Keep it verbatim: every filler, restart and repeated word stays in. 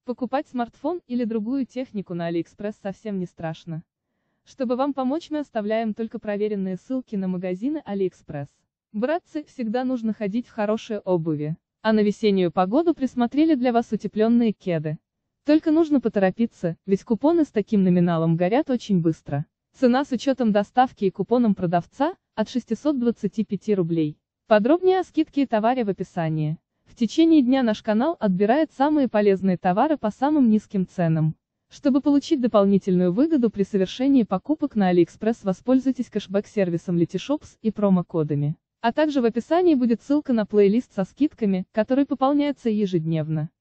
Покупать смартфон или другую технику на AliExpress совсем не страшно. Чтобы вам помочь, мы оставляем только проверенные ссылки на магазины AliExpress. Братцы, всегда нужно ходить в хорошей обуви. А на весеннюю погоду присмотрели для вас утепленные кеды. Только нужно поторопиться, ведь купоны с таким номиналом горят очень быстро. Цена с учетом доставки и купоном продавца – от шестисот двадцати пяти рублей. Подробнее о скидке и товаре в описании. В течение дня наш канал отбирает самые полезные товары по самым низким ценам. Чтобы получить дополнительную выгоду при совершении покупок на AliExpress, воспользуйтесь кэшбэк-сервисом Letyshops и промокодами. А также в описании будет ссылка на плейлист со скидками, который пополняется ежедневно.